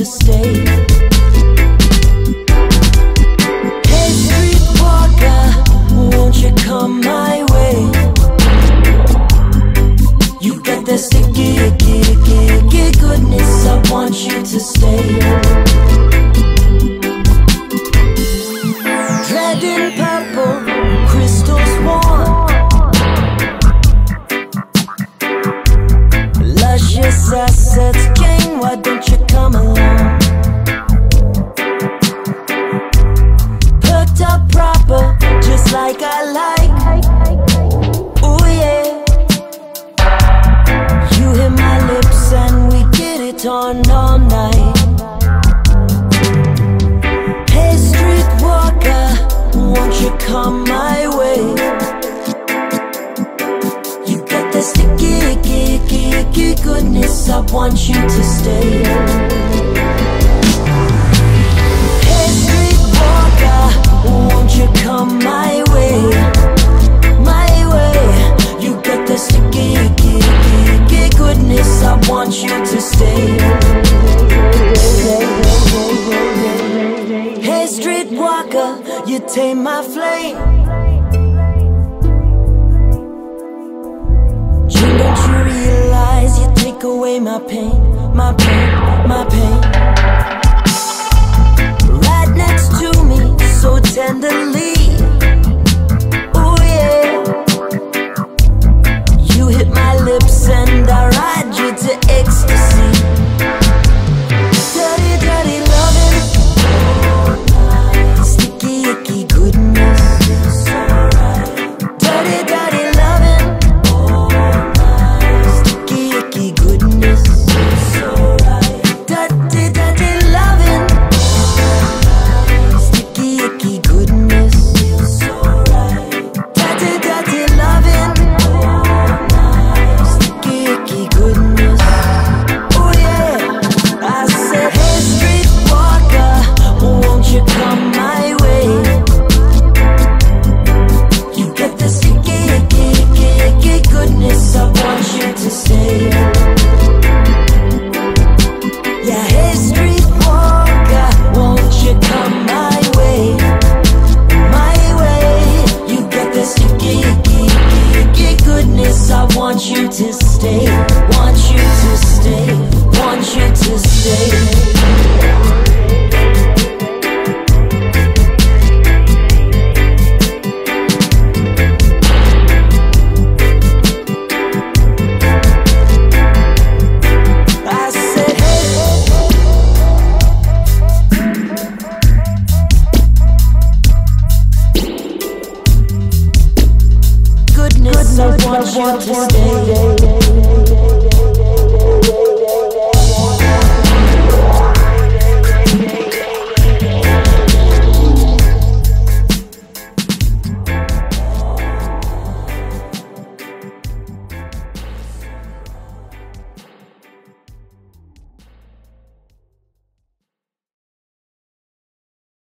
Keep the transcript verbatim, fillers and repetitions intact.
to stay. Hey streetwalker, won't you come my way? You got that sticky, icky, icky, icky goodness, I want you to stay. Clad in purple, crystals warm, luscious assets gain, why don't you come along? Perked up proper, just like I like. Ooh yeah. You hit my lips and we get it on all night. Hey streetwalker, won't you come my way? You got that sticky, icky, icky, icky goodness, I want you to stay. Hey streetwalker, won't you come my way? My way. You got that sticky, icky, icky, icky goodness, I want you to stay. Hey streetwalker, you tame my flame. Jim, don't you realize you take away my pain, my pain, my pain. Right next to me, so tenderly. Ooh yeah. You hit my lips and I ride you to ecstasy. Dirty, dirty loving, sticky, icky goodness. Dirty, dirty loving, sticky, icky goodness. Dirty, dirty loving, sticky, icky goodness. Dirty, dirty loving, sticky, icky goodness. Oh yeah. I said, hey streetwalker, won't you come my way? You got the sticky, icky, icky, icky goodness, I want you to stay. Yeah, hey streetwalker, won't you come my way? My way. You got the sticky, icky, icky, icky goodness, I want you to stay. Want you to stay. Want you to stay. I said, hey, goodness, I want you to stay.